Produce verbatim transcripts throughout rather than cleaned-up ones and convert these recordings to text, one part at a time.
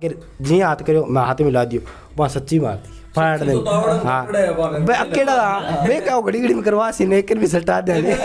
जी हाथ करो मैं हाथ मिला दियो वहाँ सच्ची मार दी फाड़ दे। हाँ बे अकेला बे क्या घड़ी घड़ी में करवा सी नेकर भी सटा देंगे।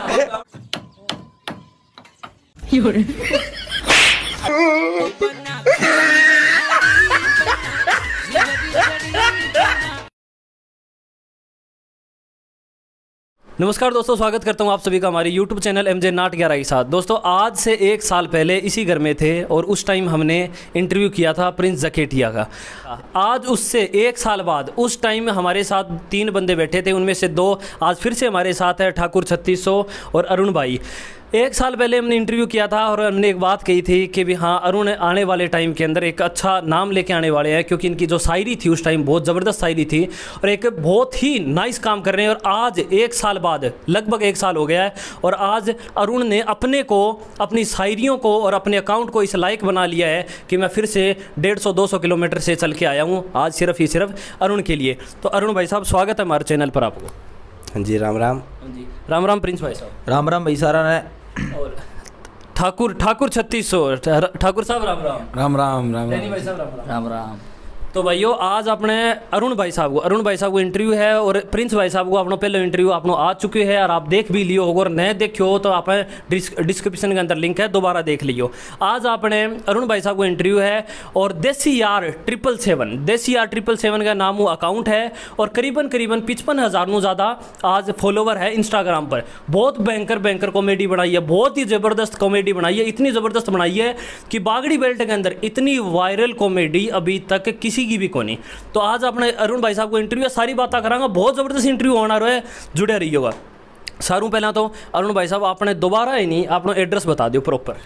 नमस्कार दोस्तों, स्वागत करता हूं आप सभी का हमारे YouTube चैनल एम जे नाट ग्यारह के साथ। दोस्तों आज से एक साल पहले इसी घर में थे और उस टाइम हमने इंटरव्यू किया था प्रिंस जखेटिया का। आज उससे एक साल बाद उस टाइम हमारे साथ तीन बंदे बैठे थे, उनमें से दो आज फिर से हमारे साथ है, ठाकुर छत्तीस सौ और अरुण भाई। एक साल पहले हमने इंटरव्यू किया था और हमने एक बात कही थी कि भी हाँ अरुण आने वाले टाइम के अंदर एक अच्छा नाम लेके आने वाले हैं, क्योंकि इनकी जो शायरी थी उस टाइम बहुत ज़बरदस्त शायरी थी और एक बहुत ही नाइस काम कर रहे हैं। और आज एक साल बाद, लगभग एक साल हो गया है, और आज अरुण ने अपने को, अपनी शायरियों को और अपने अकाउंट को इस लायक बना लिया है कि मैं फिर से डेढ़ सौ दो सौ किलोमीटर से चल के आया हूँ आज सिर्फ ही सिर्फ अरुण के लिए। तो अरुण भाई साहब, स्वागत है हमारे चैनल पर आपको। हाँ जी, राम राम। हाँ जी, राम राम प्रिंस भाई साहब। राम राम भाई सारा ने। और ठाकुर ठाकुर छत्तीस सौ ठाकुर साहब राम राम। राम राम राम राम भाई साहब राम राम। राम राम। तो भाइयों आज अपने अरुण भाई साहब को अरुण भाई साहब को इंटरव्यू है और प्रिंस भाई साहब को अपना पहले इंटरव्यू आपनो आ चुके हैं और आप देख भी लियो होगा, और नहीं देखियो हो तो आप डिस्क्रिप्शन के अंदर लिंक है, दोबारा देख लियो। आज आपने अरुण भाई साहब को इंटरव्यू है और देसी यार ट्रिपल सेवन देसी यार ट्रिपल सेवन का नाम अकाउंट है और करीबन करीबन पचपन हज़ार नु ज़्यादा आज फॉलोवर है इंस्टाग्राम पर। बहुत भयंकर भयंकर कॉमेडी बनाई है, बहुत ही ज़बरदस्त कॉमेडी बनाई है, इतनी ज़बरदस्त बनाई है कि बागड़ी बेल्ट के अंदर इतनी वायरल कॉमेडी अभी तक किसी की भी को नहीं। तो आज अपने अरुण भाई साहब को इंटरव्यू सारी बातें करांगा, बहुत जबरदस्त इंटरव्यू होना रहा है, जुड़े रहिएगा। सारू पहला तो अरुण भाई साहब आपने दोबारा ही नहीं अपना एड्रेस बता दियो प्रॉपर।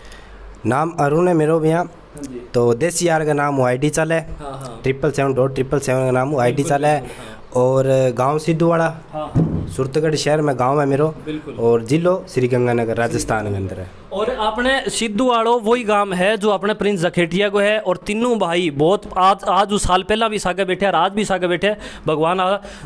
नाम अरुण है मेरो भैया, तो देसी यार का नाम आई डी चल है, triple seven dot triple seven का नाम आई डी चल है, और गांव सिद्धूवाड़ा सुरतगढ़ शहर में गांव है मेरो, और जिलो श्री गंगानगर राजस्थान के अंदर है। और आपने सिद्धूवाड़ो वही गांव है जो अपने प्रिंस जखेटिया को है, और तीनों भाई बहुत आज आज उस साल पहला भी सागे बैठे और आज भी सागे बैठे, भगवान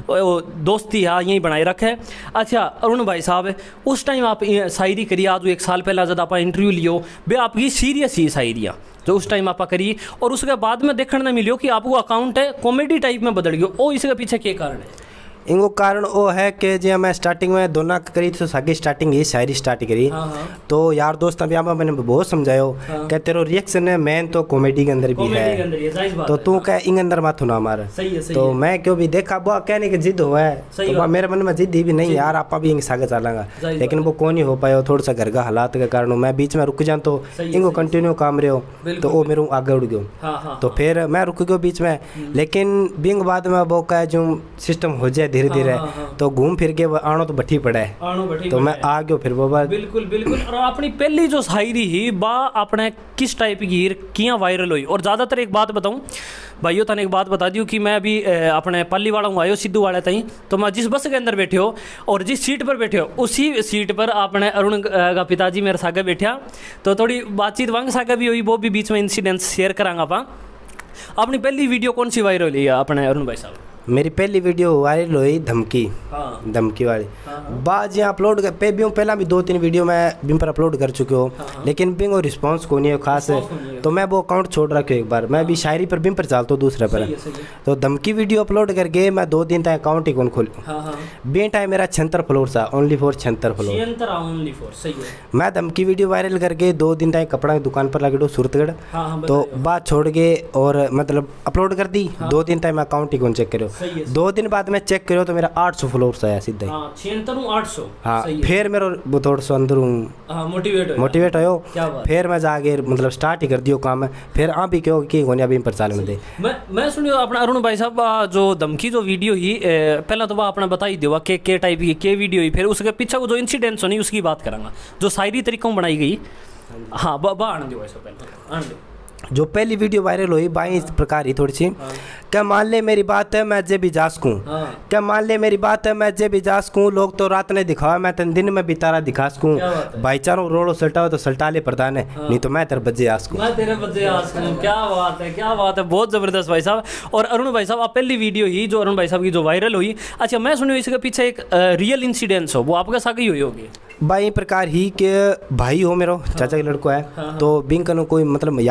दोस्ती है यही बनाए रखे। अच्छा अरुण भाई साहब, उस टाइम आप शायरी करिए, आज एक साल पहला जब आप इंटरव्यू लियो बे आपकी सीरियस ही शायरियाँ जो उस टाइम आप करिए, और उसके बाद में देखने में मिलियो कि आपको अकाउंट है कॉमेडी टाइप में बदल गयो। ओ इसके पीछे क्या कारण है? इनको कारण वो है कि जो मैं स्टार्टिंग में दोनों करी तो सागी स्टार्टिंग ही शायरी स्टार्ट करी। हाँ हाँ। तो यार दोस्त अभी मैंने बहुत समझायो। हाँ। कि तेरो रिएक्शन है मेन तो कॉमेडी के अंदर भी है, है तो तू क्या इंग अंदर माथू ना मार। तो है। मैं क्यों भी देखा वो कहने की जिद हुआ है, तो मेरे मन में जिद ही भी नहीं यार आप भी इंग सागे चलांगा, लेकिन वो कौन ही हो पाया, थोड़ा सा घर का हालात के कारण मैं बीच में रुक जाऊँ तो इनको कंटिन्यू काम रहे हो, तो वो मेरे आगे उड़ गयो। तो फिर मैं रुक गयो बीच में, लेकिन बिंग बाद में वो का जो सिस्टम हो जाए धीरे धीरे, तो घूम फिर के आनो तो बठी पड़ा है, तो मैं आ गयो फिर वो बात। बिल्कुल बिल्कुल। और अपनी पहली जो शायरी ही बा अपने किस टाइप की किया वायरल हुई, और ज़्यादातर एक बात बताऊं भाइयों, तने एक बात बता दी कि मैं अभी अपने पल्ली वाला हूँ आयो सिद्धू वाले तई, तो मैं जिस बस के अंदर बैठे हो और जिस सीट पर बैठे हो उसी सीट पर अपने अरुण का पिताजी मेरे सागे बैठा, तो थोड़ी बातचीत वंग सागे भी हुई, वो भी बीच में इंसिडेंट्स शेयर करांगा। आप अपनी पहली वीडियो कौन सी वायरल हुई है अपने अरुण भाई साहब? मेरी पहली वीडियो वायरल हुई धमकी। हाँ। धमकी वाली। हाँ। बाद यहाँ अपलोड कर पे भी पहला भी दो तीन वीडियो मैं बिम पर अपलोड कर चुके हो। हाँ। लेकिन बिंग और रिस्पांस को नहीं है खास है, तो मैं वो अकाउंट छोड़ रखे एक बार। मैं भी शायरी पर बिम पर चलता हूँ दूसरे पर, तो धमकी वीडियो अपलोड करके मैं दो दिन तक अकाउंट ही कौन खोल बे टाइम मेरा छहत्तर फ्लोर था, ओनली फॉर छहत्तर फ्लोर। मैं धमकी वीडियो वायरल करके दो दिन तक कपड़ा की दुकान पर लगे सुरतगढ़, तो बात छोड़ के और मतलब अपलोड कर दी। दो दिन तक मैं अकाउंट ही कौन चेक करो, दो दिन बाद मैं चेक करो तो मेरा आठ सौ फॉलोअर्स आया सीधा ही। आठ सौ। हाँ फिर मेरा थोड़ा सा अंदर मोटिवेट मोटिवेट हो, फिर मैं जाके मतलब स्टार्ट ही कर दियो काम, फिर आप भी क्यों कि होने अभी प्रचालन दे। मैं मैं सुनियो अपना अरुण भाई साहब जो धमकी जो वीडियो ही पहला तो वह अपना बता ही दियो के के टाइप की के वीडियो ही, फिर उसके पीछे जो इंसिडेंट्स होनी उसकी बात करांगा जो शायरी तरीकों बनाई गई। हाँ बा आने दो वैसे पहले आने दो। जो पहली वीडियो वायरल हुई बाई इस प्रकार ही थोड़ी सी। हाँ। क्या मान ले मेरी बात है मैं जे भी जा सकूँ। हाँ। क्या मान ले मेरी बात है मैं जे भी जा सकूँ, लोग तो रात ने दिखावा मैं तेन दिन में भी तारा दिखा सकूँ, भाईचारों रोड़ो सल्टा तो सल्टा ले प्रधान है। हाँ। नहीं तो मैं तेरे बजे आ सकूँ, मैं तेरे बजे आ सकूँ। क्या बात है, क्या बात है, बहुत ज़बरदस्त भाई साहब। और अरुण भाई साहब आप पहली वीडियो ही जो अरुण भाई साहब की जो वायरल हुई, अच्छा मैं सुनी इसके पीछे एक रियल इंसिडेंट्स हो, वो आपके साथ ही हुई होगी? भाई प्रकार ही के भाई हो मेरो चाचा के लड़को है। हाँ। तो बिंग कनो कोई मतलब यार दोस्त ही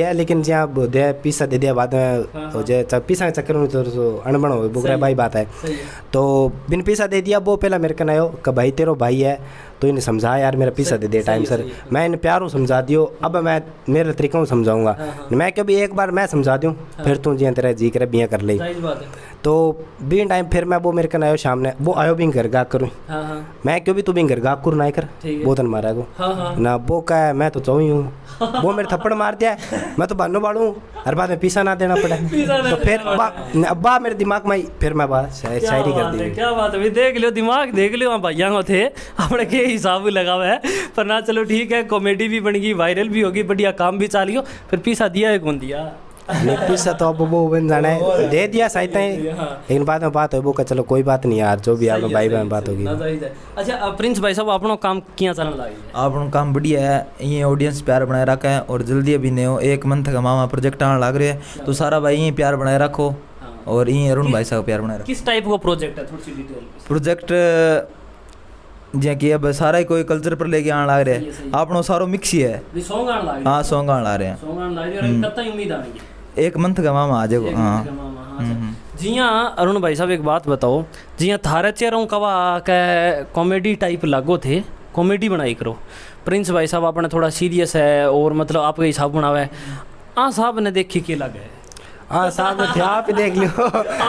है लेकिन जहाँ दे पीसा दे दिया बाद में हो जाए पीसा के चक्कर में तो अनबन हो बुकरा भाई बात है। तो बिन पीसा दे दिया वो पहला मेरे कन आयो कि भाई तेरो भाई है तो इन्हें समझा यार मेरा पीसा दे दे टाइम सर। मैं इन्हें प्यारों समझा दियो, अब मैं मेरे तरीकों समझाऊंगा। मैं कभी एक बार मैं समझा दूँ फिर तू जिया तेरा जी करे बिया कर ले। तो बीन टाइम फिर मैं वो मेरे कन आयो सामने वो आयो भी घर गा करूँ मैं क्यों भी तू भी घर गा करूँ ना कर वो तन मारा को ना वो कह मैं तो चाहूँ हूँ वो मेरे थप्पड़ मार दिया मैं तो बानो बाड़ू हर बाद में पीसा ना देना पड़े तो फिर अब्बा मेरे दिमाग में फिर मैं बात शायरी कर दी। क्या बात है, देख लियो दिमाग देख लियो भैया को थे अपने के हिसाब भी लगा हुआ है पर ना चलो ठीक है कॉमेडी भी बन गई वायरल भी होगी बढ़िया काम भी चालियो फिर पीसा दिया है कौन दिया पीसा तो अब वो बन जाना है दे दिया सही है लेकिन बाद में बात हो वो का चलो कोई बात नहीं यार जो भी आप भाई बहन बात होगी। अच्छा प्रिंस भाई साहब अपना काम किया चलने लगे अपना काम बढ़िया है ये ऑडियंस प्यार बनाए रखा है और जल्दी अभी नहीं हो एक मंथ का मामा प्रोजेक्ट आने लग रहे हैं तो सारा भाई यही प्यार बनाए रखो और यही अरुण भाई साहब प्यार बनाए रखो। किस टाइप का प्रोजेक्ट है थोड़ी सी डिटेल प्रोजेक्ट जिया कि अब सारा ही कोई कल्चर पर लेके आने लग रहे हैं अपनो सारो मिक्स ही है हाँ सॉन्ग आने लग रहे हैं एक मंथ का मामा आ जाएगा। हाँ जिया अरुण भाई साहब एक बात बताओ जिया थारे चेहरों कवा के कॉमेडी टाइप लागो थे कॉमेडी बनाई करो प्रिंस भाई साहब आपने थोड़ा सीरियस है और मतलब आपके हिसाब बनावा है आ साहब ने देखी के लगे हाँ साहब थे आप ही देख लियो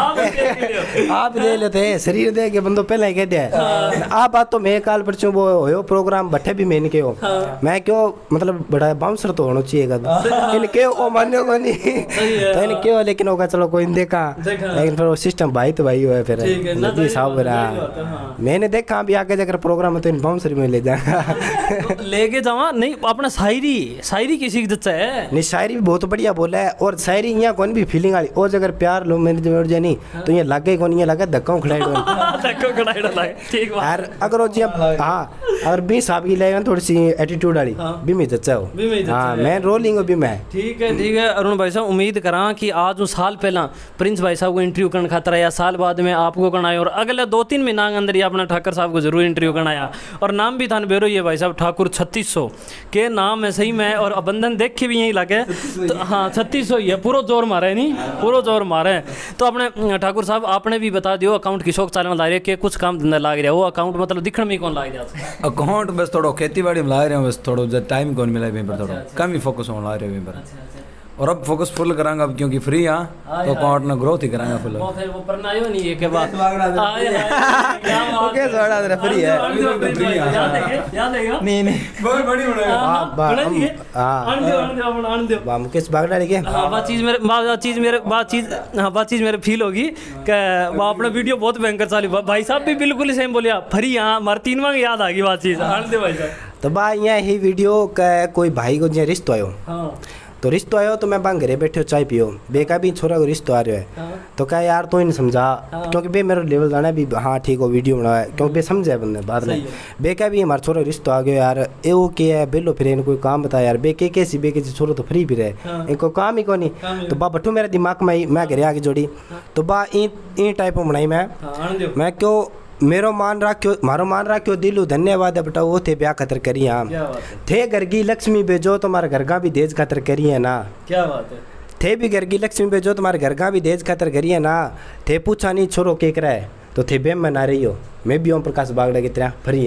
आप देख लेते शरीर देख के बंदो पहले ही कह दिया आप बात तो मैं काल परचू वो हो प्रोग्राम बट्ठे भी मैंने के हो मैं क्यों मतलब बड़ा बाउंसर तो होना चाहिए इन क्यों वो मान्य को नहीं तो इन क्यों लेकिन होगा चलो कोई देखा लेकिन फिर वो सिस्टम भाई तो भाई हुआ है फिर नदी साहब रहा मैंने देखा अभी आगे जाकर प्रोग्राम तो इन बाउंसर में ले जाऊंगा लेके जावा नहीं अपना शायरी शायरी किसी की है नहीं शायरी भी बहुत बढ़िया बोला है और शायरी यहाँ कौन भी फीलिंग वाली और अगर प्यार लो मेरे जोड़ जाए नहीं तो ये लगे कौन ये लगा धक्का खड़ाई धक्का खड़ाई लगे ठीक बात यार अगर वो जी हां अगर भी साहब की लेगा थोड़ी सी एटीट्यूड वाली भी मैं जच्चा हो हां मैं रोलिंग भी मैं ठीक है ठीक है अरुण भाई साहब उम्मीद करा कि आज उस साल पहला प्रिंस भाई साहब को इंटरव्यू करने खातर आया साल बाद में आपको करना है और अगले दो तीन महीना के अंदर ही अपना ठाकुर साहब को जरूर इंटरव्यू करना आया और नाम भी थान बेरो ये भाई साहब ठाकुर छत्तीस सौ के नाम है सही में और बंधन देख के भी यही लगे तो हाँ छत्तीस सौ ही है पूरा जोर मारा है नहीं पूरा जोर मारे तो अपने ठाकुर साहब आपने भी बता दियो अकाउंट की शौक चलने ला रहे कि कुछ काम धंधा लाग रहा है वो अकाउंट मतलब दिखने में कौन लाग रहा अकाउंट बस थोड़ा खेती बाड़ी में ला रहे हैं बस थोड़ा टाइम कौन मिला है पर थोड़ा कम ही फोकस होने ला रहे हैं पर और अब फोकस फुल करांगा अब क्योंकि फ्री हाँ तो अकाउंट में ग्रोथ ही करांगा फुल वो फिर वो परनायो नहीं है के बाद ओके जोड़ा तेरा फ्री है याद है याद है नहीं नहीं बहुत बड़ी बनाया हां आन दो आन दो अपन आन दो बा मुकेश बागड़ा लेके हां बात चीज मेरे बात चीज मेरे बात चीज हां बात चीज मेरे फील होगी कि वो अपना वीडियो बहुत भयंकर चाली भाई साहब भी बिल्कुल सेम बोलिया फ्री हां मार तीनवा याद आ गई बात चीज आन दे भाई साहब तो बा यहाँ ही वीडियो का कोई भाई को जो रिश्तो आयो हां तो रिश्तो आयो तो मैं बा घरे बैठे चाय पियो बेका भी छोरा को रिश्तो आ रहा है हाँ। तो क्या यार तो इन समझा हाँ। क्योंकि बे मेरा लेवल जाना भी हाँ ठीक हो वीडियो बना है क्योंकि बे समझे बंदे बाद में बेका भी हमारा छोरा रिश्तो आ गया यार ए वो क्या है बेलो फिर इनको कोई काम बता यार बे के कैसी बे के छोरा तो फ्री भी रहे हाँ। इनको काम ही को नहीं तो बा बट्टू मेरे दिमाग में मैं घरे आके जोड़ी तो बा इन टाइप बनाई मैं मैं क्यों मेरो मान राख्यो मारो मान राख्यो दिलू धन्यवाद है बेटा वो थे ब्याह खतर करी हाँ थे घर की लक्ष्मी बेजो तुम्हारे घर का भी देज खतर करी है ना क्या बात है थे भी घर की लक्ष्मी बेजो तुम्हारे घर का भी देज खतर करी है ना थे पूछा नहीं छोरो के करा है तो थे बेम मना रही हो मैं भी ओम प्रकाश बागड़ा की तरह फ्री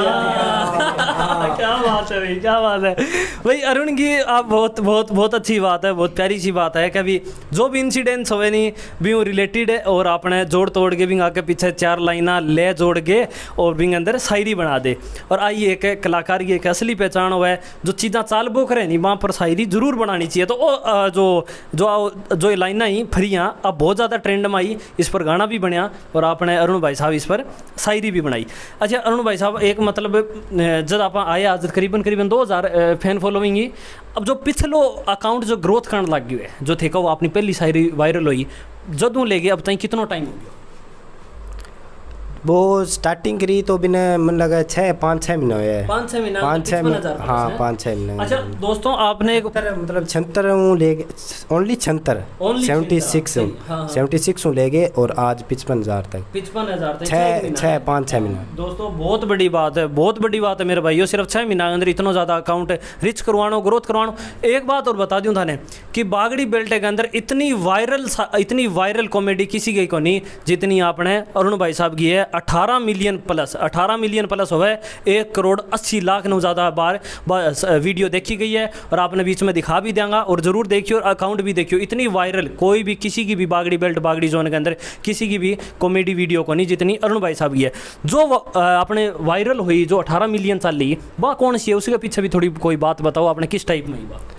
क्या बात है भाई क्या बात है भाई अरुण की आप बहुत बहुत बहुत अच्छी बात है बहुत प्यारी सी बात है कभी जो भी इंसिडेंट्स हुए नहीं भी वो रिलेटेड है और आपने जोड़ तोड़ के भी आके पीछे चार लाइना ले जोड़ के और भी अंदर शायरी बना दे और आइए एक कलाकार की एक असली पहचान हुआ है जो चीज़ा चाल बोख रहे नहीं वहाँ पर शायरी जरूर बनानी चाहिए तो वो जो जो जो लाइना ही फ्रियाँ अब बहुत ज़्यादा ट्रेंड में आई इस पर गाना भी बनया और आपने अरुण भाई साहब इस पर शायरी भी बनाई। अच्छा अरुण भाई साहब एक मतलब जब आप आए आज करीबन करीबन दो हज़ार फैन फॉलोइंग ही अब जो पिछलो अकाउंट जो ग्रोथ करने लग गए जो थे वो अपनी पहली शायरी वायरल हुई जदों ले गए अब तक कितना टाइम हो गया वो स्टार्टिंग करी तो बिना मन लगा छः पाँच छः महीना हुआ है, पाँच छः महीना पाँच छः पचपन हजार हाँ है? पाँच छः महीने। अच्छा दोस्तों आपने एक मतलब छहत्तर हूँ ले गए, ओनली छहत्तर Only सेवेंटी छिहत्तर, सिक्स हूँ सही, हाँ, हाँ। सेवेंटी सिक्स हूँ ले गए और आज पचपन हज़ार तक पचपन हजार तक छः छः पाँच छः महीना। दोस्तों बहुत बड़ी बात है, बहुत बड़ी बात है मेरे भाइयों। सिर्फ छः महीना के अंदर इतना ज़्यादा अकाउंट रिच करवानो, ग्रोथ करवानो। एक बात और बता दूं थाने कि बागड़ी बेल्ट के अंदर इतनी वायरल इतनी वायरल कॉमेडी किसी की को नहीं जितनी आपने अरुण भाई साहब की है। अठारह मिलियन प्लस अठारह मिलियन प्लस हुआ है, एक करोड़ अस्सी लाख नौ ज़्यादा बार वीडियो देखी गई है और आपने बीच में दिखा भी देंगे और ज़रूर देखियो और अकाउंट भी देखियो। इतनी वायरल कोई भी किसी की भी बागड़ी बेल्ट बागड़ी जोन के अंदर किसी की भी कॉमेडी वीडियो को नहीं जितनी अरुण भाई साहब की है। जो आपने वायरल हुई जो अठारह मिलियन चल रही वह कौन सी है, उसके पीछे भी थोड़ी कोई बात बताओ आपने, किस टाइप में बात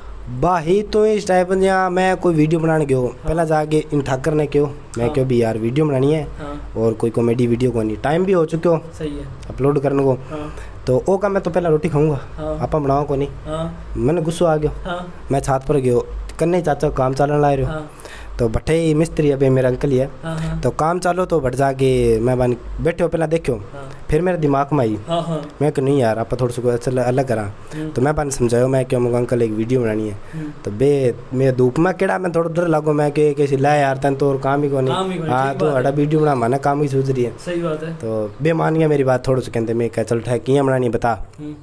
बाही तो इस टाइप जहाँ मैं कोई वीडियो बनाने गयो हाँ। पहला जाके इन ठाकर ने क्यों मैं हाँ। क्यों भी यार वीडियो बनानी है हाँ। और कोई कॉमेडी वीडियो को नहीं टाइम भी हो चुके हो सही है अपलोड करने को हाँ। तो ओ का मैं तो पहला रोटी खाऊंगा हाँ। आपा बनाओ को नहीं हाँ। मैंने गुस्सा आ गया हाँ। मैं छात पर गयो कन्ने चाचा काम चालन ला रहे हो हाँ। तो बटे ही मिस्त्री है मेरा अंकल ही है हाँ। तो काम चालो तो बट जाके मैं बन बैठे हो पहला देखो हाँ। फिर मेरे दिमाग में आई हाँ हाँ। मैं कि नहीं यार आप थोड़ा सा अच्छा अलग करा तो मैं बन समझायो मैं क्यों मुझे अंकल एक वीडियो बनानी है तो बे मेरे धूप में केड़ा मैं थोड़ा डर लागो मैं कि कैसे ला यार तन तो और काम ही को नहीं हाँ तो हड़ा वीडियो बना माना काम ही सूझ रही है सही बात है तो बे मान गया मेरी बात थोड़ा सा कहते मैं क्या चल ठहर किया बनानी बता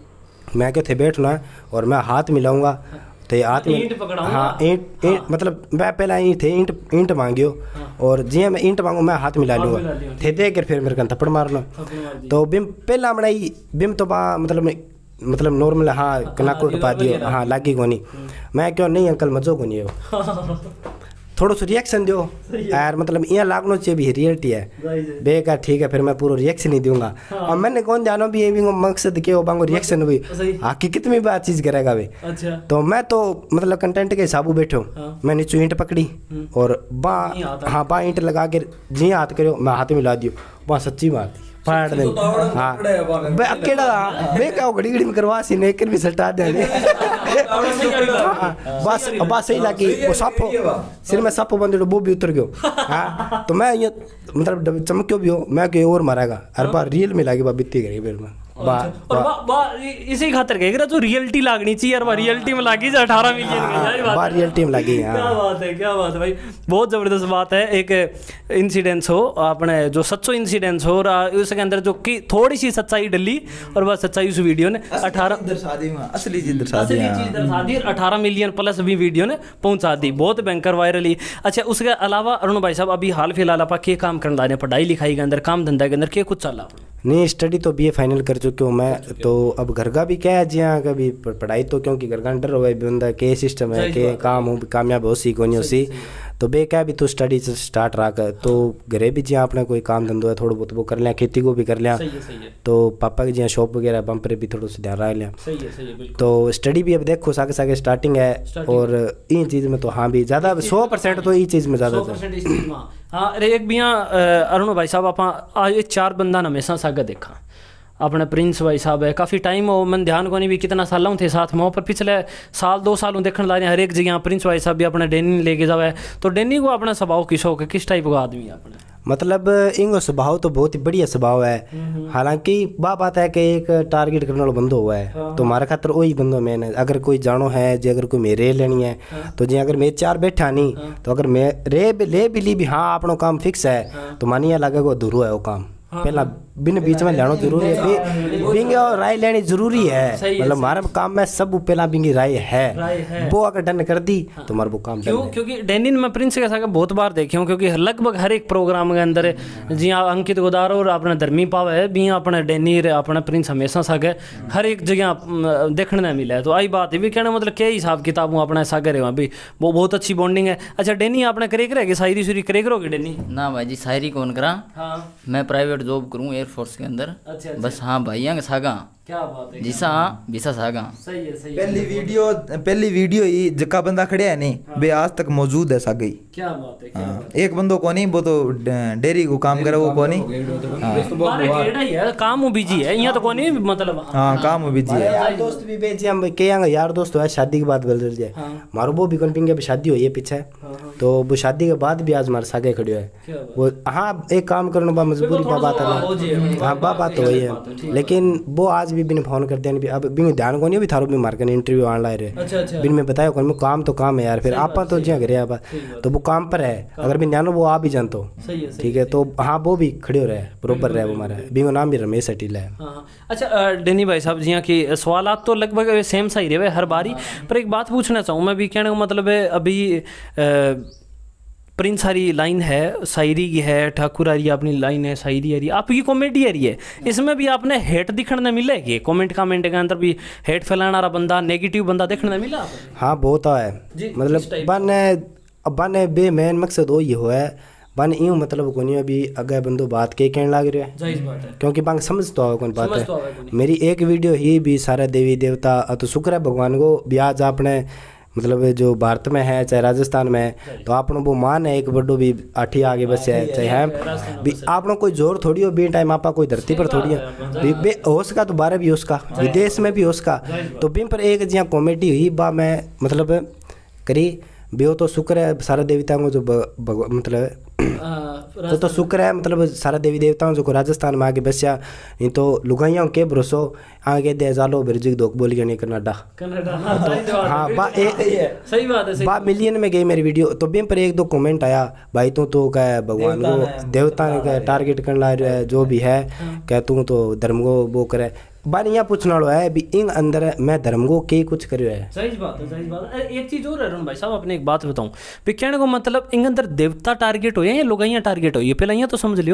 मैं क्या थे बैठना और मैं हाथ मिलाऊंगा तो हाथ में ईंट पकड़ाऊंगा हाँ ईंट ईंट मतलब मैं पहला ईंट थे ईंट ईंट मांगियो हाँ। और जी मैं ईंट मांगू मैं हाथ मिला लूँगा थे दे कर फिर मेरे को थप्पड़ मार लो तो बिम पहला बनाई बिम तो बा मतलब मतलब नॉर्मल हाँ कनाकुट पा दियो हाँ लागी को नहीं मैं क्यों नहीं अंकल मजो को नहीं हो थोड़ा सा रिएक्शन दो यार मतलब यहाँ लागनो चाहिए भी रियलिटी है बेकार ठीक है फिर मैं पूरा रिएक्शन ही दूंगा हाँ। और मैंने कौन जानो भी ये भी मकसद के बांगो रिएक्शन भी हकीकत में बात चीज़ करेगा वे अच्छा। तो मैं तो मतलब कंटेंट के हिसाब बैठो हाँ। मैं नीचे ईंट पकड़ी और बा हाँ बा ईंट लगा के जी हाथ करो मैं हाथ मिला दियो वहाँ सच्ची मार दी फाड़ दे हाँ बे अकेला बे क्या घड़ी घड़ी में करवा सी नेकर भी सटा दे बस बस सही लगी वो सप सिर में सप बंद वो भी उतर गयो हाँ तो मैं ये मतलब चमक्यो भी हो मैं क्यों और मारेगा हर बार रियल में लगी बा बित्ती करी फिर मैं बा, बा, बा, बा, इसी खातर कह जो रियलिटी लागनी चाहिए यार रियलिटी में लागी अठारह मिलियन बा रियलिटी में लगी क्या बात है क्या बात है भाई बहुत ज़बरदस्त बात है। एक इंसिडेंस हो अपने जो सच्चो इंसिडेंस हो उसके अंदर जो कि थोड़ी सी सच्चाई डली और वह सच्चाई उस वीडियो ने अठारह असली चीज दर्शा दी अठारह मिलियन प्लस भी वीडियो ने पहुंचा दी बहुत भयंकर वायरल ही। अच्छा उसके अलावा अरुण भाई साहब अभी हाल फिलहाल आप क्या काम करने लाने पढ़ाई लिखाई के अंदर काम धंधा के अंदर क्या कुछ चला नहीं स्टडी तो बीए फाइनल कर चुके हूँ मैं तो अब घर का भी क्या है जी हाँ कभी पढ़ाई तो क्योंकि घर का अंडर हुआ बंदा के सिस्टम है के काम हो कामयाब हो सी कोनी हो सी तो बे क्या भी तो स्टडी से स्टार्ट रहा कर तो घरे भी जी अपना कोई काम धंधो है थोड़ा बहुत वो कर लिया खेती को भी कर लिया तो पापा की जी शॉप वगैरह बम पर भी थोड़ा सा ध्यान रख लिया तो स्टडी भी अब देखो सागे सागे स्टार्टिंग है और इन चीज़ में तो हाँ भी ज़्यादा सौ परसेंट तो ये चीज़ में ज़्यादा हाँ एक भी यहाँ अरुण भाई साहब आप आज चार बंदा हमेशा सागा देखा अपने प्रिंस भाई साहब है काफ़ी टाइम हो मन ध्यान को नहीं भी कितना सालों थे साथ में पर पिछले साल दो सालों देखने ला रहे हर एक जगह प्रिंस भाई साहब भी अपने डेनी लेके जावा है तो डेनी को अपना स्वभाव किस हो किस टाइप का आदमी है अपने मतलब इनको स्वभाव तो बहुत ही बढ़िया स्वभाव है हालांकि बात बात है कि एक टारगेट करने वाला बंदो हुआ है हाँ। तो हमारे खातर वही बंदो मैंने अगर कोई जानो है जो अगर कोई मेरे लेनी है हाँ। तो जी अगर मैं चार बैठा नहीं हाँ। तो अगर मैं रे ले भी ली भी हाँ अपना काम फिक्स है हाँ। तो मानिए लगे वो अधूरो है वो काम हाँ। पहला बिन बीच में लेना जरूरी है बिंगे और राय लेनी जरूरी है मतलब हमारे काम में सब पहला बिंगी राय है वो अगर डन कर दी हाँ। तो हमारा वो काम क्यों क्योंकि डेनिन में प्रिंस के साथ बहुत बार देखे हूँ क्योंकि लगभग हर एक प्रोग्राम के अंदर जी अंकित गोदार और अपने धर्मी पाव है भी अपने डेनी अपने प्रिंस हमेशा सागे हर एक जगह देखने में मिला है तो आई बात है भी कहना मतलब क्या हिसाब किताब हूँ अपने सागे रहे भी वो बहुत अच्छी बॉन्डिंग है। अच्छा डेनी आपने करे करेगी शायरी शुरी करे करोगे डेनी ना भाई जी शायरी कौन करा मैं प्राइवेट जॉब करूँ एयरफोर्स के अंदर अच्छा, अच्छा। बस हाँ भाइयों के सागा क्या बात है जिसा विसा सागा सही है सही पहली वीडियो पहली वीडियो ही जका बंदा खड़े है नहीं हाँ। बे आज तक मौजूद है सागई क्या बात है क्या हाँ। बात है। एक बंदो को नहीं वो तो डेयरी को काम करे वो को नहीं हां काम बिजी है यहां तो को नहीं मतलब हां काम बिजी है यार दोस्त भी बेचे हम के यार दोस्त है शादी की बात बोल रहे हैं मारो वो भी कौन पिंगे पे शादी हुई है पीछे तो वो शादी के बाद भी आज हमारे सागे खड़े है वो। हाँ एक काम करने बा मजबूरी बा बात है, हाँ बा बात तो वही है, लेकिन वो आज भी बिन फोन कर दिया। अब बिन ध्यान को नहीं भी थारो भी मार के इंटरव्यू आने ला रहे बिन में बताया कौन काम तो काम है यार, फिर आप तो जिया करे आप तो वो काम पर है, अगर बिन ध्यान वो आप भी जानते हो ठीक है। तो हाँ वो भी खड़े हो रहे बरोबर रहे वो हमारा, बिन नाम भी रमेश अटीला है। अच्छा डेनी भाई साहब जी की सवालात तो लगभग सेम सा ही रहे हर बारी, पर एक बात पूछना चाहूँ मैं भी, कहने का मतलब है अभी प्रिंस हरी लाइन है, शायरी की है, ठाकुर हरी अपनी लाइन है, शायरी हरी, आपकी कॉमेडी हरी है, इसमें भी आपने हेट दिखने मिले कि कमेंट कमेंट के अंदर भी हेट फैलाने वाला बंदा, नेगेटिव बंदा देखने मिला? हाँ बहुत है, मतलब बन बन बे मेन मकसद वो ये हुआ है बन यूँ मतलब को नहीं अभी अगर बंदो बात के कहने लग रहे हैं, क्योंकि बांग समझ तो आओ कौन बात है। मेरी एक वीडियो ही भी सारे देवी देवता तो शुक्र है भगवान को भी आज आपने मतलब जो भारत में है चाहे राजस्थान में है तो आप वो मान है एक बड़ो भी आठी आगे बस है चाहे है भी आप कोई जोर थोड़ी हो बी टाइम आपा कोई धरती पर थोड़ी है बे हो सका तो बारह भी हो सका विदेश में भी हो सका तो बिम पर एक जिया कॉमेडी हुई बा मैं मतलब करी बे तो शुक्र है सारा देवताओं को जो मतलब तो तो शुक्र है मतलब सारा देवी देवताओं जो को राजस्थान में आगे बसिया नहीं तो लुगाइयों के भरोसो आगे दे जालो बिरजिक दोक बोली गई कनाडा कनाडा हाँ बा सही बात है बा मिलियन में गई मेरी वीडियो तो बिम पर एक दो कमेंट आया भाई तू तो कह भगवान को देवता ने टारगेट करने ला रहा है जो भी है कह तू तो धर्म को वो करे बार यहाँ पूछना वाला है भी इन अंदर मैं धर्म को के कुछ करियो है। सही बात है सही बात है। एक चीज और है अरुण भाई साहब अपने एक बात बताऊं भी कहने को मतलब इन अंदर देवता टारगेट हो या लोग यहाँ टारगेट हो ये पहले यहाँ तो समझ लियो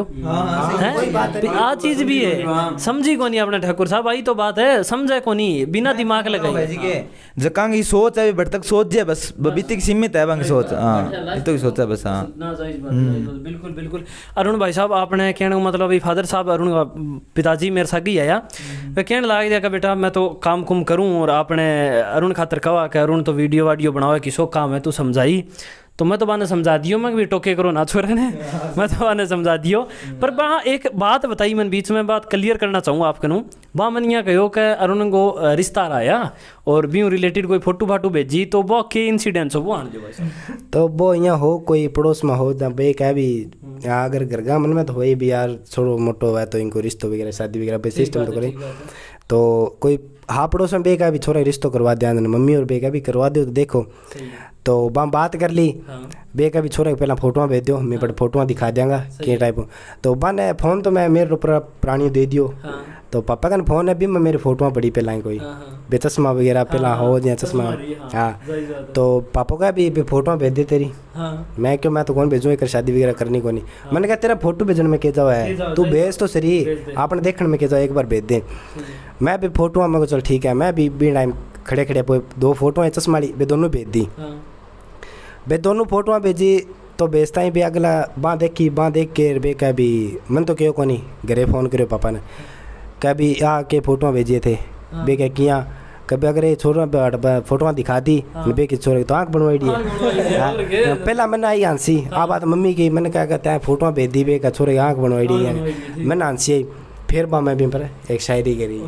आ चीज भी है समझी को नहीं अपने ठाकुर साहब आई तो बात है समझे को नहीं बिना दिमाग लगाए जकांग ये सोच है भटक सोच है बस बीती सीमित है बंग सोच हाँ तो सोच है बस हाँ बिल्कुल बिल्कुल। अरुण भाई साहब आपने कहने को मतलब अभी फादर साहब अरुण का पिताजी मेरे सागी आया वे कहने लग दिया कि बेटा मैं तो काम कुम करूं और आपने अरुण खातर कहा कि अरुण तो वीडियो वाडियो बनावे कि सो काम है तू समझाई तो मैं तो बाने समझा दियो मैं भी टोके करो ना छोरे ने मैं तो बाने समझा दियो पर वहाँ एक बात बताई मैं बीच में बात क्लियर करना चाहूँगा आपके नू वहाँ मैंने यहाँ कहो कि अरुण को रिश्ता आया और भी रिलेटेड कोई फोटो फाटो भेजी तो वो के इंसिडेंट्स हो वो आने भाई तो वो यहाँ हो कोई पड़ोस में हो जब बे क्या भी यहाँ अगर घर मन में तो वही भी यार छोड़ो मोटो है तो इनको रिश्तों वगैरह शादी वगैरह सिस्टम तो करें तो कोई हाँ पड़ोस में बे का भी छोरा रिश्तों करवा दिया मम्मी और बे का भी करवा दो तो देखो तो वहाँ बात कर ली बे का भी छोरा पहला फोटोआं भेज दो मैं बड़े फोटोआं दिखा देंगा के टाइप तो बन फ़ोन तो मैं मेरे ऊपर प्राणी दे दियो तो पापा का फ़ोन है भी मैं मेरी फोटोआं पड़ी पहला कोई बे चश्मा वगैरह पहला हो या चश्मा हाँ तो पापा का भी फोटोआं भेज दे तेरी मैं क्यों मैं तो कौन भेजूँ एक शादी वगैरह करनी को नहीं मैंने कहा तेरा फोटो भेजने में क्या जाओ है तू भेज तो सही आपने देखने में क्या जाओ एक बार भेज दे मैं भी फोटोआं मैं चल ठीक है मैं भी बी टाइम खड़े खड़े दो फोटो हैं चश्मा वाली बे दोनों भेज दी बे दोनों फोटोआं भेजी तो भेजता ही भी अगला बाँ देखी बाँ देख के बे क्या भी मन तो क्यों को नहीं घरे फ़ोन करो पापा ने क्या भी आ के फोटोआं भेजिए थे बे क्या किया कभी अगर ये छोरा फोटोआं दिखा दी बे की छोरे तो आँख बनवाई दी है पहला मैंने आई हंसी आ बात मम्मी की मैंने क्या कहता है फोटोआं भेज दी बे का छोरे आँख बनवाई दी है मैंने हंसी आई फिर बा मैं भी पर एक शायरी करी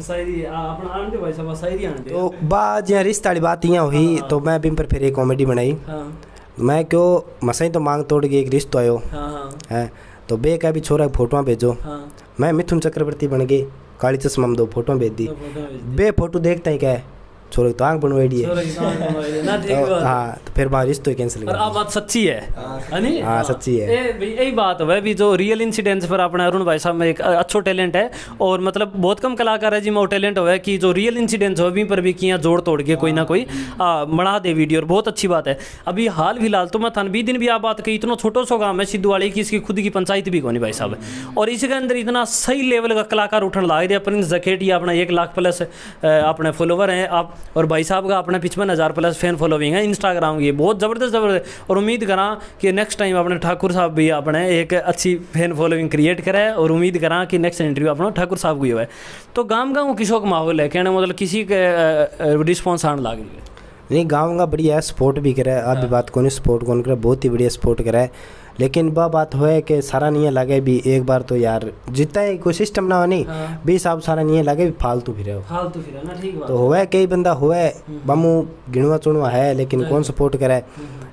तो बा जहाँ रिश्ता वाली बात यहाँ हुई तो मैं भी पर फिर एक कॉमेडी बनाई मैं क्यों मसाई तो मांग तोड़ के एक रिश्तो आयो है तो बे का भी छोरा फोटोआं भेजो मैं मिथुन चक्रवर्ती बन गई काली चश्मा में दो फोटो भेज दी बे फोटो देखता ही क्या है छोरे तो आँख बनवाई दी है हाँ तो फिर बात रिश्तो कैंसिल कर अब बात सच्ची है हाँ सच्ची है यही बात है भी जो रियल इंसिडेंट्स पर अपना अरुण भाई साहब में एक अच्छो टैलेंट है और मतलब बहुत कम कलाकार है जी में वो टैलेंट हुआ है कि जो रियल इंसिडेंट्स हो भी पर भी किया जोड़ तोड़ के कोई ना कोई बढ़ा दे वीडियो और बहुत अच्छी बात है। अभी हाल फिलहाल तो मैं थान बीस दिन भी आप बात कही इतना छोटो सो गाँव है सिद्धू वाली की इसकी खुद की पंचायत भी कोनी भाई साहब और इसके अंदर इतना सही लेवल का कलाकार उठने लगा दिया प्रिंस जखेटिया अपना एक लाख प्लस अपने फॉलोवर हैं आप और भाई साहब का अपने पचपन हज़ार प्लस फैन फॉलोइंग है इंस्टाग्राम की बहुत ज़बरदस्त ज़बरदस्त और उम्मीद करा कि नेक्स्ट टाइम अपने ठाकुर साहब भी अपने एक अच्छी फैन फॉलोइंग क्रिएट करे और उम्मीद करा कि नेक्स्ट इंटरव्यू अपना ठाकुर साहब को ही हुआ है। तो गाँव गाँव किसो का माहौल है कहने मतलब किसी के रिस्पॉन्स आने लग रही है नहीं गाँव का बढ़िया सपोर्ट भी करे आप भी बात को नहीं सपोर्ट कौन करे बहुत ही बढ़िया सपोर्ट करे लेकिन वह बात हो है कि सारा नहीं लगे भी एक बार तो यार जितना ही कोई सिस्टम ना हो नहीं भी साहब सारा नहीं लगे भी फालतू फिर फालतू फिर ना ठीक बात तो हुआ कई बंदा हुआ बमू गिणवा चुणवा है लेकिन कौन सपोर्ट करे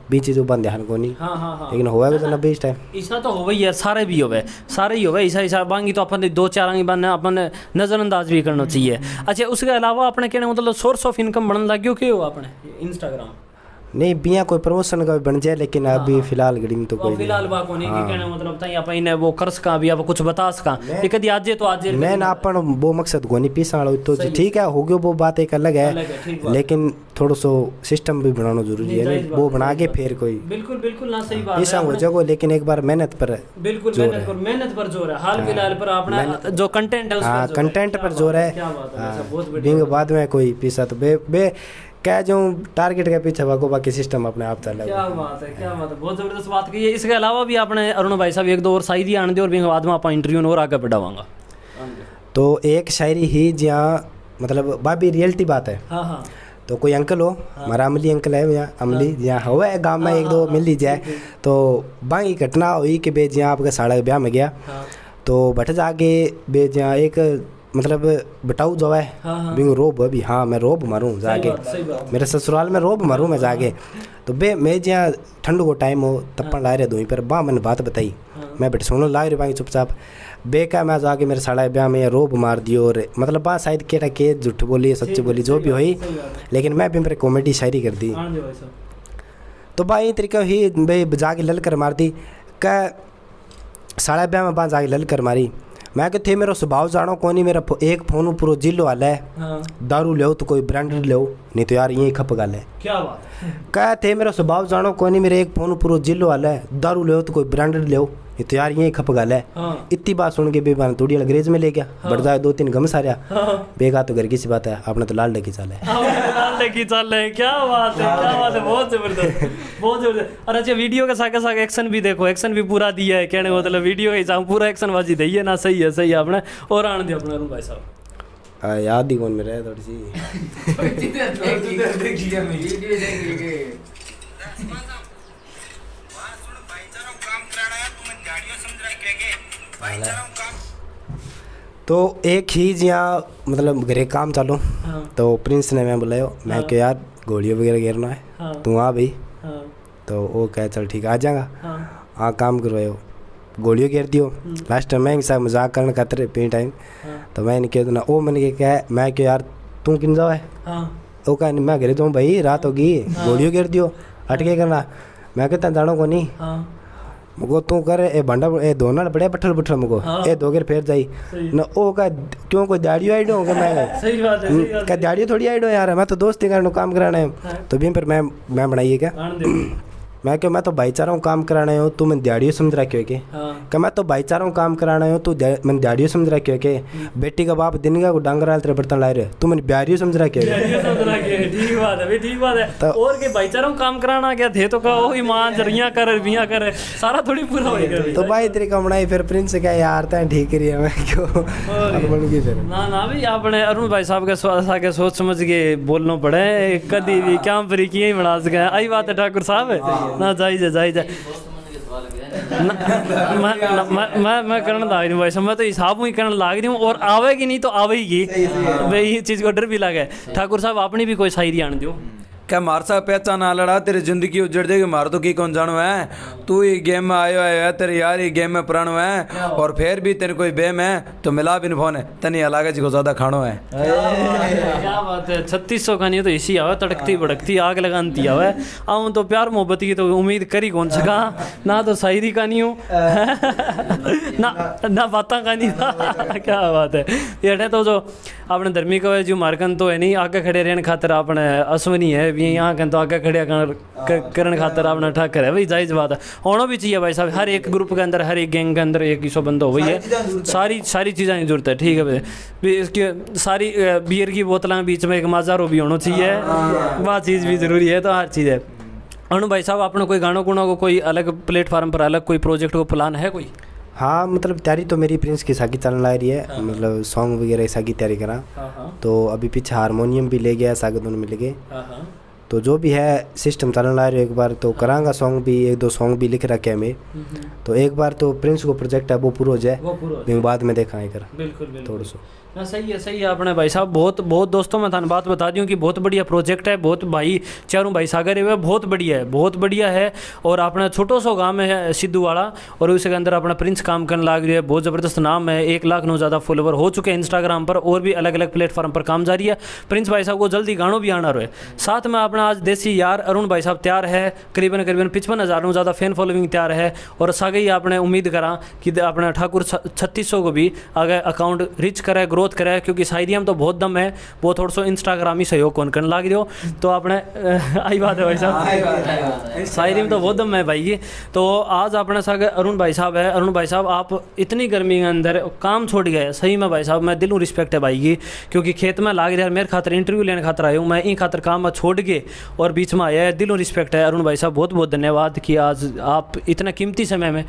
बीच जो बंद ध्यान को नहीं। हाँ हाँ हाँ लेकिन होगा तो नब्बे इस टाइम ऐसा तो हो यार, सारे भी होवे, सारे ही होवे ऐसा ऐसा बांगी तो अपन दो चार आंगी बन अपन नज़रअंदाज भी करना चाहिए। अच्छा उसके अलावा अपने कहने मतलब सोर्स ऑफ इनकम बनने लग गयो क्यों अपने इंस्टाग्राम नहीं बिया कोई प्रमोशन का भी बन जाए, लेकिन हाँ, अभी हाँ, फिलहाल घड़ी में तो कोई फिलहाल बा को नहीं कि कहने मतलब तई अपन इने वो कर्ज का भी अब कुछ बता सका कि कदी आज तो आज मैं ना अपन वो मकसद को नहीं पीसा वाला तो ठीक है हो गयो, वो बात एक अलग है, लेकिन थोड़ा सो सिस्टम भी बनाना जरूरी है, वो बना के फिर कोई बिल्कुल बिल्कुल ना सही बात पीसा हो जाओ, लेकिन एक बार मेहनत पर बिल्कुल मेहनत पर मेहनत पर जोर है। हाल फिलहाल पर अपना जो कंटेंट है उस हाँ पर कंटेंट पर जोर है, क्या बात है, बहुत बढ़िया। बिंग बाद में कोई पीसा तो बे बे क्या जो टारगेट के पीछे भागो, बाकी सिस्टम अपने आप चल क्या बात है, क्या बात है, बहुत जबरदस्त बात की है। इसके अलावा भी आपने अरुण भाई साहब एक दो और शायरी आने दे और बिंग बाद में आप इंटरव्यू और आगे बढ़ावांगा। तो एक शायरी ही जहाँ मतलब बाबी रियलिटी बात है। हाँ हाँ तो कोई अंकल हो, हमारा अमली अंकल है यहाँ अमली जहाँ हुआ है गाँव में एक दो मिल ली जाए, तो बाकी घटना हुई कि बे जहाँ आपका साड़ा ब्याह में गया तो बट जाके बे जहाँ एक मतलब बताऊ जो है बिंग रोब अभी हाँ मैं रोब मारूँ जाके, मेरे ससुराल में रोब मारूँ मैं जाके, तो बे मैं जहाँ ठंड को टाइम हो तप्पन ला रहे दो पर बा मैंने बात बताई, मैं बेटे सुनो ला रही बाकी चुपचाप बे का मैं जाके मेरे साड़ा ब्याह में रोब मार दियो और मतलब बा शायद केटा के झूठ बोली सच्ची बोली जो भी हुई, लेकिन मैं भी मेरे कॉमेडी शायरी कर दी। तो बा ये तरीका ही बे जाके लल कर मार दी का साड़ा ब्याह में बा जाके लल कर मारी, मैं कि थे मेरा स्वभाव जानो कोनी, मेरा एक फोन पूरा जिलो वाला है, हाँ। दारू ले तो कोई ब्रांडेड ले नहीं तो यार यही खप गल है, क्या बात क्या थे मेरा स्वभाव जानो कोनी, मेरे एक फोन पूरा जिलो वाला है, दारू ले तो कोई ब्रांडेड ले नहीं तो यार यही खप गल है। हाँ। इतनी बात सुन के बेबान थोड़ी अंग्रेज में ले गया, हाँ। बढ़ जाए दो तीन गम सारिया, हाँ। बेगा तो घर की सी बात है, अपना तो लाल डकी चाल है, लाल डकी चाल है, क्या बात है, क्या बात है, बहुत जबरदस्त, बहुत जबरदस्त। और अच्छा वीडियो के साथ साथ एक्शन भी देखो, एक्शन भी पूरा दिया है, कहने मतलब वीडियो के हिसाब पूरा एक्शन बाजी दी है ना, सही है सही है आपने। और आने दिया अपना भाई साहब याद ही कौन में रहे थोड़ी सी तो एक ही जहाँ मतलब घरे काम चालू, हाँ। तो प्रिंस ने मैं बुलाया, मैं हाँ। क्या यार गोलियों वगैरह घेरना है, हाँ। तू आ भाई, हाँ। तो वो कह चल ठीक आ जाएगा, हाँ, हाँ काम करवायो गोलियों घेर दियो। लास्ट टाइम मैं साहब मजाक करने खातर पी टाइम, तो मैंने कह ना वो मैंने क्या है, मैं क्यों यार तू किन जाओ है, वो कह मैं घरे जाऊँ भाई रात होगी, गोलियों घेर दियो हटके करना, मैं कहता जानो को नहीं मुको तू कर ए भंडा ए दोना बड़े पठल पठल मुको ए दोगर फेर जाई न ओ का क्यों कोई दाढ़ी आइड हो मैं सही बात है, सही बात है, दाढ़ी थोड़ी आइड हो यार, मैं तो दोस्ती करने काम कराना है, तो भी पर मैं मैं बनाइए क्या मैं क्यों मैं तो भाईचारा हूँ काम कराना हो, तू मैं दिहाड़ियों समझ रखे के, क्या मैं तो भाईचारा हूँ काम कराना हो, तू मैंने दिहाड़ियों समझ रखे के, बेटी का बाप दिन का डांगरा तेरे बर्तन ला रहे, तू मैंने ब्यारियों समझ रखे, ठीक बात है ठीक बात है। तो और के भाईचारा हूँ काम कराना क्या थे तो कहो ईमान जरिया कर बिया कर सारा थोड़ी पूरा होएगा, तो भाई तरीका बनाई फिर प्रिंस क्या यार ता ठीक रही है, मैं क्यों बन गई फिर ना ना भाई आपने अरुण भाई साहब के स्वाद के सोच समझ के बोलना पड़े, कदी भी क्या परी किए बना सके, आई बात है ठाकुर साहब ना जाई जा जाई जा मैं मैं मैं करने लाग रही हूँ भाई साहब, मैं तो हिसाब ही करने लाग रही हूँ और आवेगी नहीं तो आवेगी भाई, ये चीज़ को डर भी लगा है। ठाकुर साहब आपने भी कोई शायरी आने दो क्या मार सा पहचान ना लड़ा, तेरी जिंदगी उजड़ जाएगी, मार तो की कौन जानो है, तू ही गेम में आयो है, तेरे यार ही गेम में पुरानो है, और फिर भी तेरे कोई बेम है तो मिला भी फोन है तनी अलग जी को ज्यादा खानो है। क्या बात है, छत्तीस सौ खानी तो इसी आवे, तड़कती भड़कती आग लगाती आवे, आऊँ तो प्यार मोहब्बत की तो उम्मीद करी कौन सका, ना तो शायरी का नहीं हूँ ना ना बातें का नहीं क्या बात है। ये तो जो अपने धर्मी को जो मार्कन तो है नहीं आगे खड़े रहने खातर अपने अश्वनी है भी यहाँ कन तो आगे खड़े करने खातर अपना ठाकर है भाई, जायज़ बात है, होना भी चाहिए भाई साहब, हर एक ग्रुप के अंदर हर एक गैंग के अंदर एक सौ बंदा हो गई है, सारी सारी चीज़ें की जरूरत है, ठीक है भाई इसकी सारी बियर की बोतलें बीच में एक माजारो भी होना चाहिए, वह चीज़ भी ज़रूरी है, तो हर चीज़ है। अनु भाई साहब आपने कोई गानों गुणों को कोई अलग प्लेटफार्म पर अलग कोई प्रोजेक्ट को प्लान है कोई? हाँ मतलब तैयारी तो मेरी प्रिंस की साकी चलने ला रही है, मतलब सॉन्ग वगैरह साकी तैयारी करा, तो अभी पीछे हारमोनियम भी ले गया सागे दोनों मिल गए, तो जो भी है सिस्टम चलने ला रही है, एक बार तो करांगा सॉन्ग भी, एक दो सॉन्ग भी लिख रखे हैं मैं, तो एक बार तो प्रिंस को प्रोजेक्ट है वो पूरा हो जाए, बाद में देखा है कर बिल्कुल थोड़ा सा हाँ सही है सही है आपने भाई साहब बहुत बहुत दोस्तों मैं थाने बात बता दूँ कि बहुत बढ़िया प्रोजेक्ट है, बहुत भाई चारों भाई सागर है बहुत बढ़िया है बहुत बढ़िया है। और अपना छोटो सो गाँव है सिद्धू वाला और उसके अंदर अपना प्रिंस काम करने लग रही है, बहुत ज़बरदस्त नाम है, एक लाख नौ ज़्यादा फॉलोवर हो चुके हैं इंस्टाग्राम पर और भी अलग अलग प्लेटफॉर्म पर काम जारी है। प्रिंस भाई साहब को जल्दी गानों भी आना रहे। साथ में अपना आज देसी यार अरुण भाई साहब तैयार है, करीबन करीबन पचपन हज़ारों ज़्यादा फैन फॉलोइंग तैयार है। और सागे ही आपने उम्मीद करा कि अपना ठाकुर छत्तीस सौ को भी आगे अकाउंट रिच करे ग्रोथ करे, क्योंकि शायरी में तो बहुत दम है, वो थोड़ा सो इंस्टाग्राम ही सहयोग कौन करने लग रहे हो तो आपने आई बात है भाई साहब, शायरी में तो बहुत दम है भाई की। तो आज अपने सागे अरुण भाई साहब है। अरुण भाई साहब आप इतनी गर्मी के अंदर काम छोड़ गए, सही में भाई साहब मैं दिलों रिस्पेक्ट है भाई की, क्योंकि खेत में लाग रहा है मेरे खातर इंटरव्यू लेने खातर आया हूँ मैं, इन खातर काम में छोड़ के और बीच में आया है, दिलों रिस्पेक्ट है अरुण भाई साहब, बहुत बहुत धन्यवाद कि आज आप इतना कीमती समय में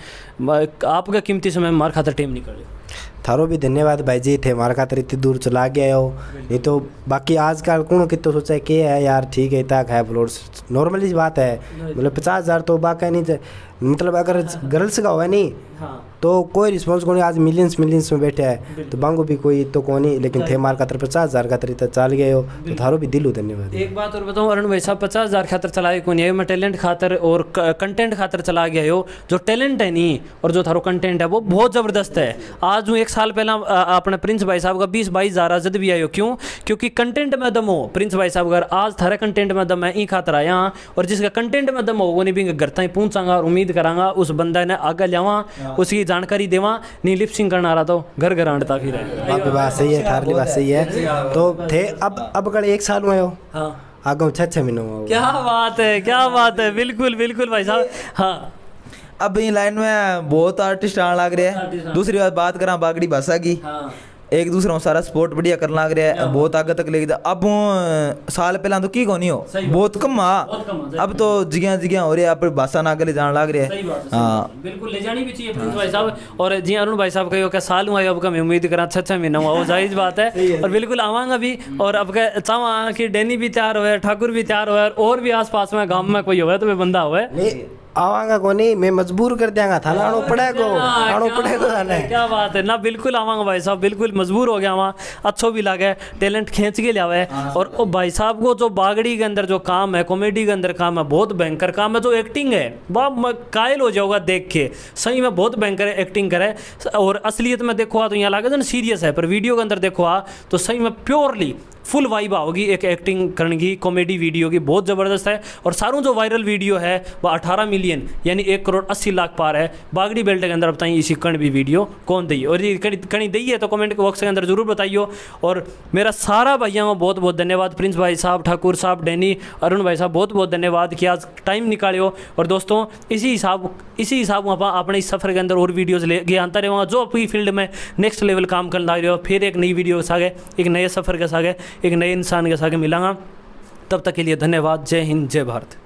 आपका कीमती समय में हमारे खातर टाइम निकाले। थारो भी धन्यवाद भाई जी, थे हमारे खातर इतनी दूर चला गया हो, नहीं तो बाकी आजकल कौन कितो सोचा है कि है यार ठीक है इतना है फ्लोर्स नॉर्मली बात है, मतलब पचास हज़ार तो बाका नहीं, मतलब अगर गर्ल्स का हुआ नहीं हाँ। तो कोई रिस्पॉन्स को नहीं, आज मिलियंस मिलियंस में बैठे है तो बांगो भी कोई तो को नहीं, लेकिन थे मार खातर पचास हज़ार खातर इतना चल गए हो तो थारो भी दिलो धन्यवाद। एक बात और बताऊँ अरुण भाई साहब, पचास हज़ार खातर चलाए को नहीं है, मैं टैलेंट खातर और कंटेंट खातर चला गया हो। जो टैलेंट है नहीं और जो थारो कंटेंट है वो बहुत ज़बरदस्त है। आज हूँ एक साल पहला अपने प्रिंस भाई साहब का बीस बाईस हज़ार जद भी आयो, क्यों क्योंकि कंटेंट में दम हो प्रिंस भाई साहब अगर आज थारे कंटेंट में दम है ई खातर आया, और जिसका कंटेंट में दम हो वो नहीं भी घर तक पहुँचागा और उम्मीद करांगा उस बंदा ने आगे लियावा उसकी जानकारी देवा, नहीं लिपसिंग करना रहा तो घर घर आंटता फिर है। आपकी बात सही है, थारी बात सही है। तो थे अब अब कल एक साल हुए हो हाँ आगे छः छः महीनों हुआ। क्या बात है क्या बात है, बिल्कुल बिल्कुल भाई साहब हाँ। अब इन लाइन में बहुत आर्टिस्ट आने लग रहे हैं। दूसरी बात बात करा बागड़ी भाषा की, एक दूसरे को सारा सपोर्ट बढ़िया करना लग रहा है, बहुत आगे तक लेके अब साल पहला तो की को नहीं हो बहुत कम आ, अब तो जगह जगह हो रही है, आप भाषा ना आगे जाने लग रहे हैं। हाँ बिल्कुल ले जानी भी चाहिए प्रिंस भाई साहब। और जी अरुण भाई साहब कहो क्या साल हुआ अब का मैं उम्मीद करा छः छः महीना हुआ वो जायज़ बात है, और बिल्कुल आवांगा भी। और अब का चाहवा कि डैनी भी तैयार हुआ ठाकुर भी तैयार हुआ और भी आस पास में गाँव में कोई हुआ तो वे बंदा हुआ आवांगा को नहीं, मैं मजबूर कर देंगा था ना आनो पड़े को आनो पड़े को थाने। क्या बात है ना, बिल्कुल आवांगा भाई साहब, बिल्कुल मजबूर हो गया वहाँ, अच्छो भी लगे टैलेंट खींच के लिया है। और ओ भाई साहब को जो बागड़ी के अंदर जो काम है, कॉमेडी के अंदर काम है, बहुत भयंकर काम है। जो एक्टिंग है वह कायल हो जाओगा देख के, सही में बहुत भयंकर एक्टिंग करे। और असलियत में देखो तो यहाँ लगे ना सीरियस है, पर वीडियो के अंदर देखो तो सही में प्योरली फुल वाइब आओगी एक एक्टिंग करने की, कॉमेडी वीडियो की बहुत ज़बरदस्त है। और सारों जो वायरल वीडियो है वह अठारह मिलियन यानी एक करोड़ अस्सी लाख पार है। बागड़ी बेल्ट के अंदर बताइए इसी कण भी वीडियो कौन दी और ये कणी दी है तो कमेंट बॉक्स के अंदर जरूर बताइए। और मेरा सारा भाइयों में बहुत बहुत धन्यवाद, प्रिंस भाई साहब, ठाकुर साहब, डैनी, अरुण भाई साहब, बहुत बहुत धन्यवाद कि आज टाइम निकालियो। और दोस्तों इसी हिसाब इसी हिसाब आप अपने इस सफ़र के अंदर और वीडियोज़ ले आता रहूँगा जो अपनी फील्ड में नेक्स्ट लेवल काम करने लग रहे हो। फिर एक नई वीडियो के सागे, एक नए सफ़र के सागे, एक नए इंसान के साथ मिलांगा। तब तक के लिए धन्यवाद। जय हिंद, जय भारत।